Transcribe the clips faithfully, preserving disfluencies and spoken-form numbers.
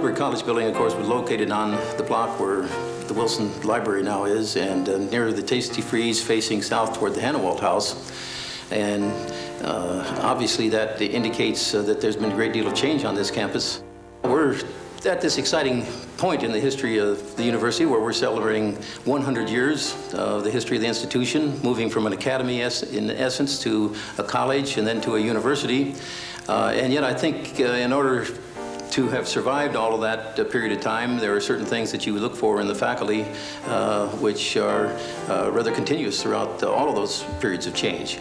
Lordsburg College building, of course, was located on the block where the Wilson Library now is, and uh, near the Tasty Freeze facing south toward the Hannawalt House. And uh, obviously that indicates uh, that there's been a great deal of change on this campus. We're at this exciting point in the history of the university where we're celebrating one hundred years of the history of the institution, moving from an academy es in essence to a college and then to a university. Uh, and yet I think uh, in order to have survived all of that uh, period of time, there are certain things that you would look for in the faculty uh, which are uh, rather continuous throughout uh, all of those periods of change.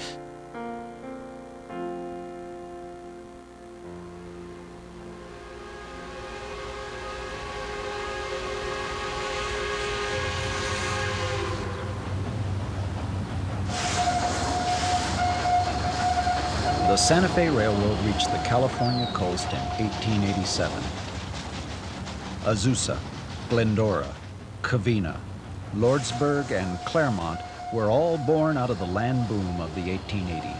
The Santa Fe Railroad reached the California coast in eighteen eighty-seven. Azusa, Glendora, Covina, Lordsburg, and Claremont were all born out of the land boom of the eighteen eighties.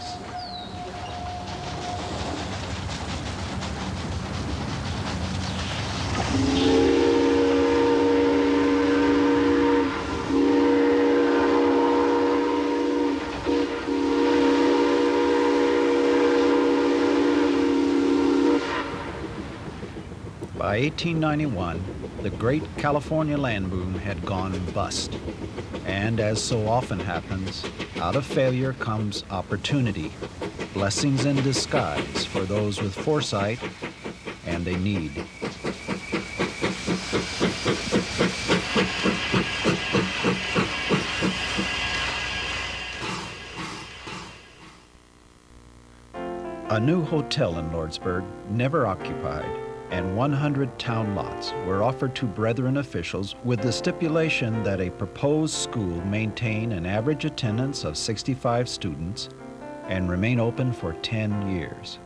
By eighteen ninety-one, the great California land boom had gone bust. And as so often happens, out of failure comes opportunity, blessings in disguise for those with foresight and a need. A new hotel in Lordsburg, never occupied, and one hundred town lots were offered to Brethren officials with the stipulation that a proposed school maintain an average attendance of sixty-five students and remain open for ten years.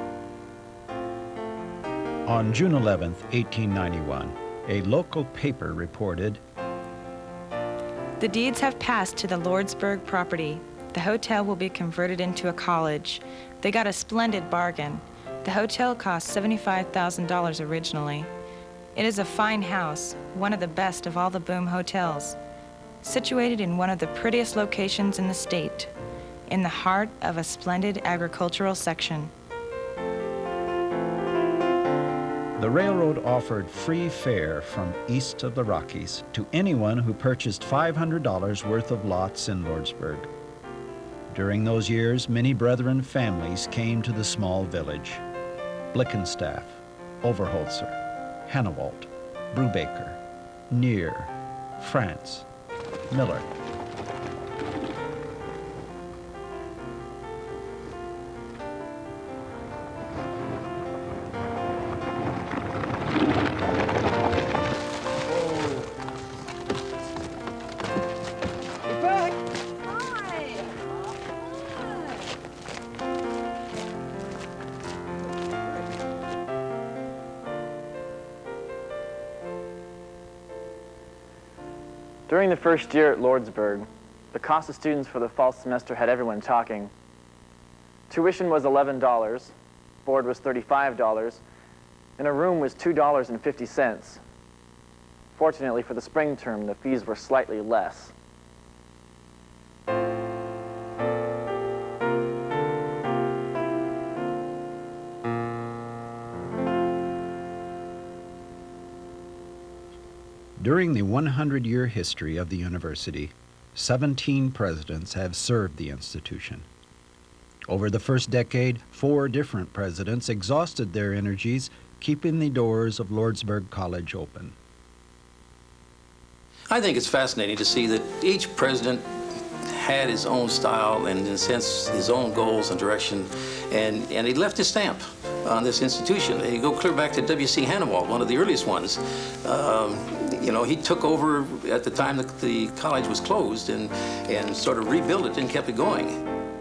On June eleventh, eighteen ninety-one, a local paper reported, "The deeds have passed to the Lordsburg property. The hotel will be converted into a college. They got a splendid bargain. The hotel cost seventy-five thousand dollars originally. It is a fine house, one of the best of all the boom hotels, situated in one of the prettiest locations in the state, in the heart of a splendid agricultural section." The railroad offered free fare from east of the Rockies to anyone who purchased five hundred dollars worth of lots in Lordsburg. During those years, many Brethren families came to the small village. Blickenstaff, Overholzer, Hannawalt, Brubaker, Neer, France, Miller. During the first year at Lordsburg, the cost of students for the fall semester had everyone talking. Tuition was eleven dollars, board was thirty-five dollars, and a room was two dollars and fifty cents. Fortunately for the spring term, the fees were slightly less. During the one hundred year history of the university, seventeen presidents have served the institution. Over the first decade, four different presidents exhausted their energies keeping the doors of Lordsburg College open. I think it's fascinating to see that each president had his own style and, in a sense, his own goals and direction, and, and he left his stamp on this institution. You go clear back to W C Hannawalt, one of the earliest ones. Um, you know, he took over at the time that the college was closed and, and sort of rebuilt it and kept it going.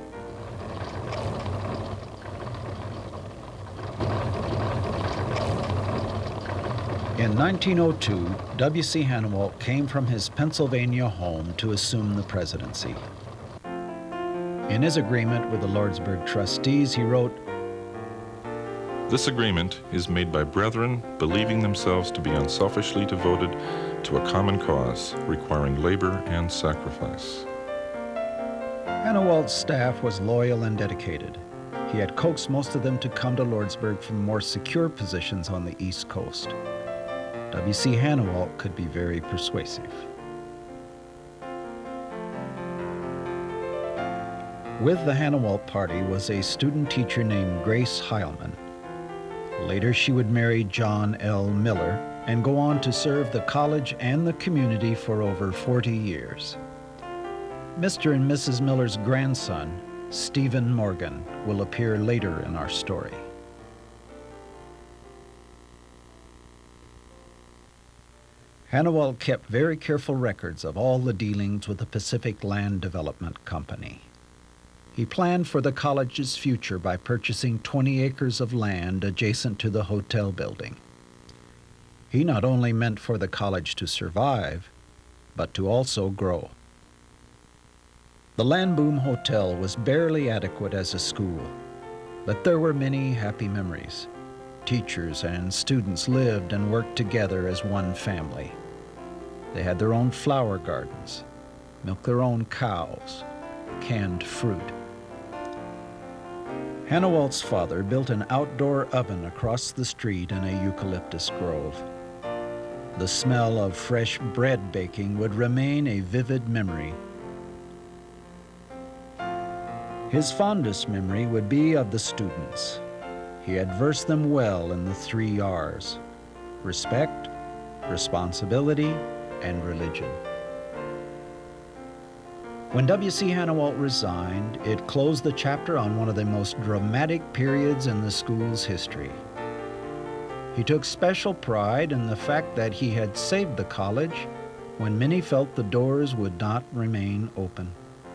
In nineteen oh two, W C Hannawalt came from his Pennsylvania home to assume the presidency. In his agreement with the Lordsburg trustees, he wrote, This agreement is made by brethren believing themselves to be unselfishly devoted to a common cause requiring labor and sacrifice. Hannawalt's staff was loyal and dedicated. He had coaxed most of them to come to Lordsburg from more secure positions on the East Coast. W C Hannawalt could be very persuasive. With the Hannawalt party was a student teacher named Grace Heilman. Later she would marry John L. Miller and go on to serve the college and the community for over forty years. Mister and Missus Miller's grandson, Stephen Morgan, will appear later in our story. Hannawalt kept very careful records of all the dealings with the Pacific Land Development Company. He planned for the college's future by purchasing twenty acres of land adjacent to the hotel building. He not only meant for the college to survive, but to also grow. The Landboom Hotel was barely adequate as a school, but there were many happy memories. Teachers and students lived and worked together as one family. They had their own flower gardens, milked their own cows, canned fruit. Hannawalt's father built an outdoor oven across the street in a eucalyptus grove. The smell of fresh bread baking would remain a vivid memory. His fondest memory would be of the students. He had versed them well in the three R's: respect, responsibility, and religion. When W C Hannawalt resigned, it closed the chapter on one of the most dramatic periods in the school's history. He took special pride in the fact that he had saved the college when many felt the doors would not remain open.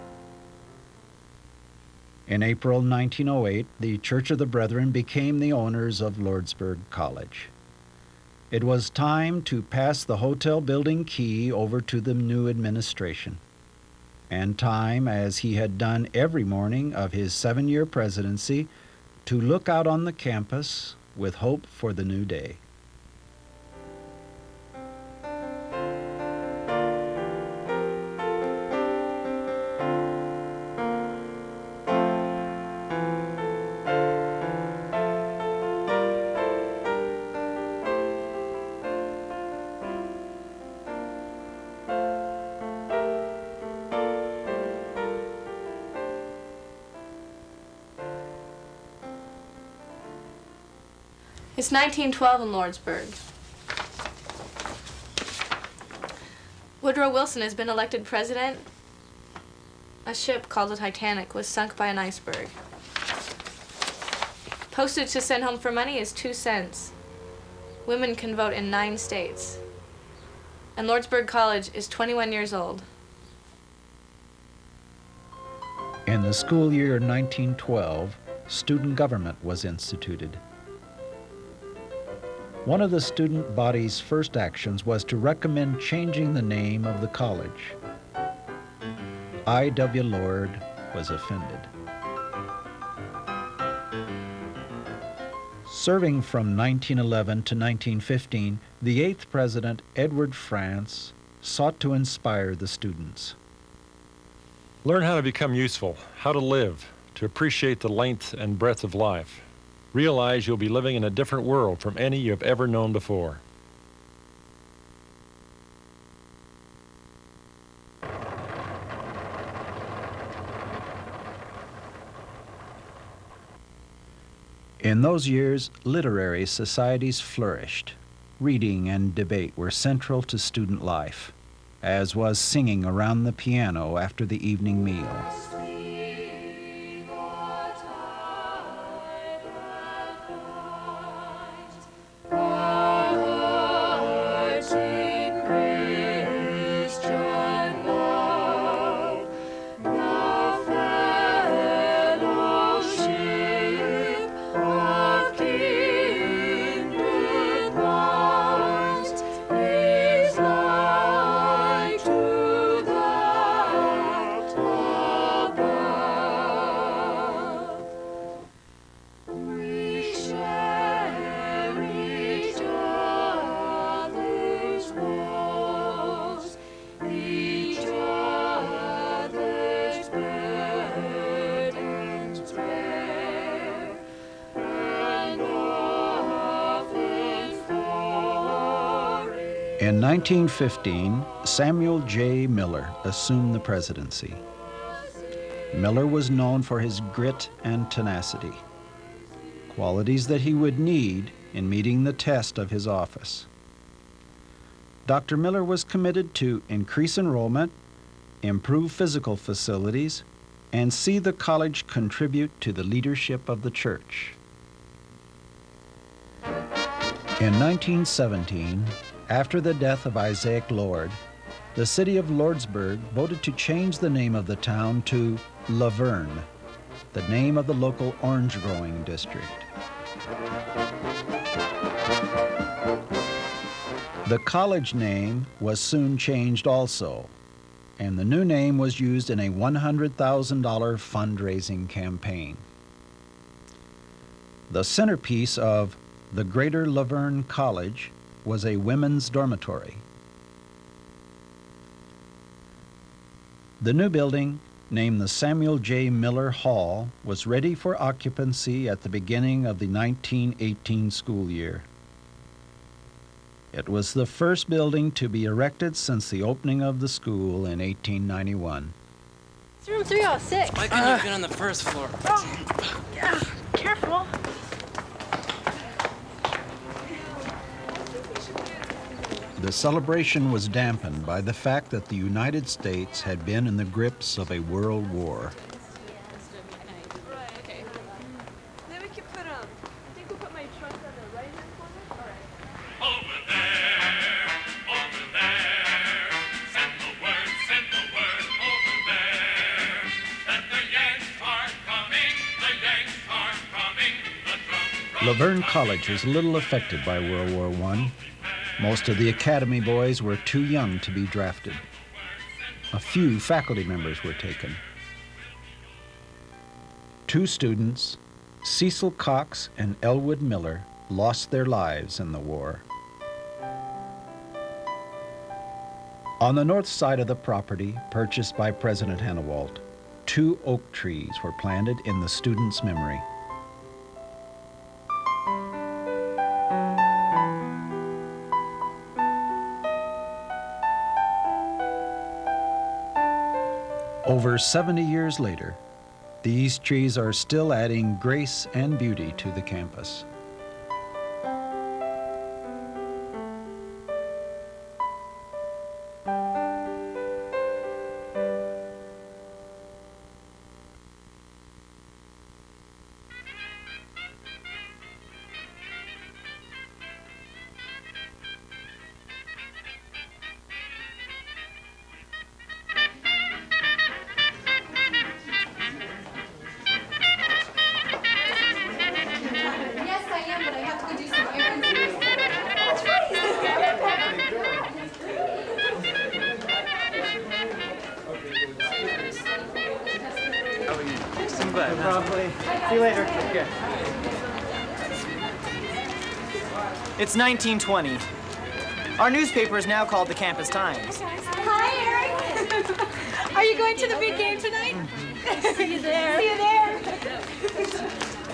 In April nineteen oh eight, the Church of the Brethren became the owners of Lordsburg College. It was time to pass the hotel building key over to the new administration, and time, as he had done every morning of his seven-year presidency, to look out on the campus with hope for the new day. It's nineteen twelve in Lordsburg. Woodrow Wilson has been elected president. A ship called the Titanic was sunk by an iceberg. Postage to send home for money is two cents. Women can vote in nine states. And Lordsburg College is twenty-one years old. In the school year nineteen twelve, student government was instituted. One of the student body's first actions was to recommend changing the name of the college. I W Lord was offended. Serving from nineteen eleven to nineteen fifteen, the eighth president, Edward France, sought to inspire the students. Learn how to become useful, how to live, to appreciate the length and breadth of life. Realize you'll be living in a different world from any you have ever known before. In those years, literary societies flourished. Reading and debate were central to student life, as was singing around the piano after the evening meal. In nineteen fifteen, Samuel J. Miller assumed the presidency. Miller was known for his grit and tenacity, qualities that he would need in meeting the test of his office. Doctor Miller was committed to increase enrollment, improve physical facilities, and see the college contribute to the leadership of the church. In nineteen seventeen, after the death of Isaac Lord, the city of Lordsburg voted to change the name of the town to La Verne, the name of the local orange-growing district. The college name was soon changed also, and the new name was used in a one hundred thousand dollar fundraising campaign. The centerpiece of the Greater La Verne College was a women's dormitory. The new building, named the Samuel J. Miller Hall, was ready for occupancy at the beginning of the nineteen eighteen school year. It was the first building to be erected since the opening of the school in eighteen ninety-one. It's room three oh six. Why couldn't you have been on the first floor? Oh, yeah, careful. The celebration was dampened by the fact that the United States had been in the grips of a world war. La Verne College was little affected by World War One. Most of the academy boys were too young to be drafted. A few faculty members were taken. Two students, Cecil Cox and Elwood Miller, lost their lives in the war. On the north side of the property purchased by President Hannawalt, two oak trees were planted in the students' memory. Over seventy years later, these trees are still adding grace and beauty to the campus. See you later. Here. It's nineteen twenty. Our newspaper is now called the Campus Times. Hi, Eric. Are you going to the big game tonight? Mm-hmm. See you there. See you there.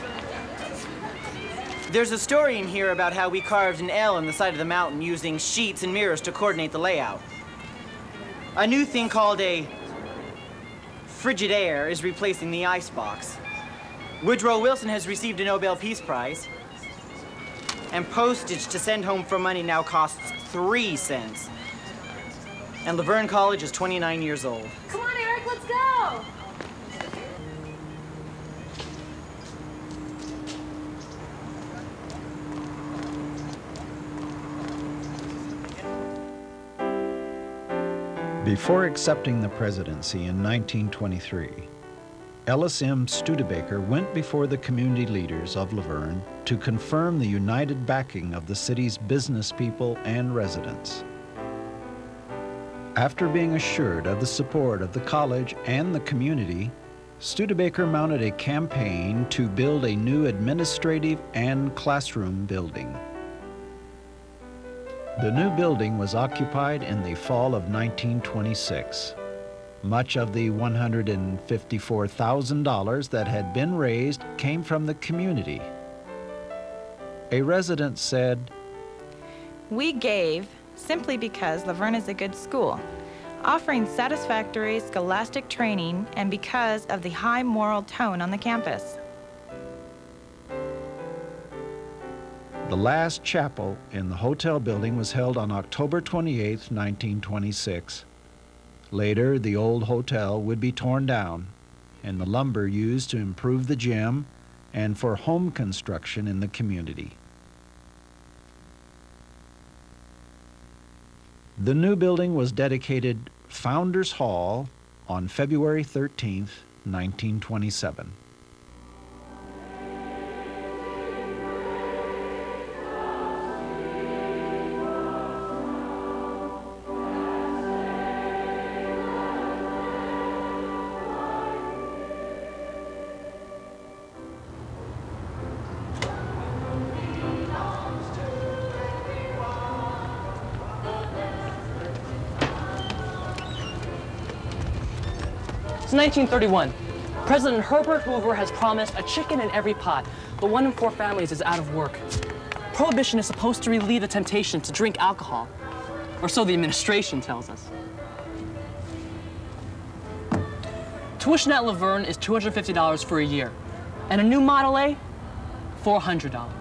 There's a story in here about how we carved an L in the side of the mountain using sheets and mirrors to coordinate the layout. A new thing called a Frigidaire is replacing the icebox. Woodrow Wilson has received a Nobel Peace Prize. And postage to send home for money now costs three cents. And La Verne College is twenty-nine years old. Come on, Eric, let's go. Before accepting the presidency in nineteen twenty-three, Ellis M. Studebaker went before the community leaders of La Verne to confirm the united backing of the city's business people and residents. After being assured of the support of the college and the community, Studebaker mounted a campaign to build a new administrative and classroom building. The new building was occupied in the fall of nineteen twenty-six. Much of the one hundred fifty-four thousand dollars that had been raised came from the community. A resident said, "We gave simply because La Verne is a good school, offering satisfactory scholastic training and because of the high moral tone on the campus. The last chapel in the hotel building was held on October twenty-eighth, nineteen twenty-six. Later, the old hotel would be torn down and the lumber used to improve the gym and for home construction in the community. The new building was dedicated Founders Hall on February thirteenth, nineteen twenty-seven. It's nineteen thirty-one. President Herbert Hoover has promised a chicken in every pot, but one in four families is out of work. Prohibition is supposed to relieve the temptation to drink alcohol, or so the administration tells us. Tuition at La Verne is two hundred fifty dollars for a year, and a new Model A, four hundred dollars.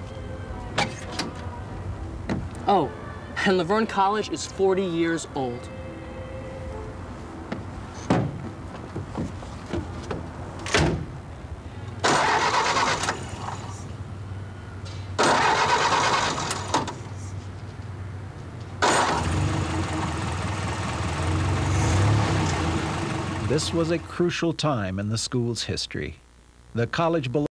Oh, and La Verne College is forty years old. This was a crucial time in the school's history. The college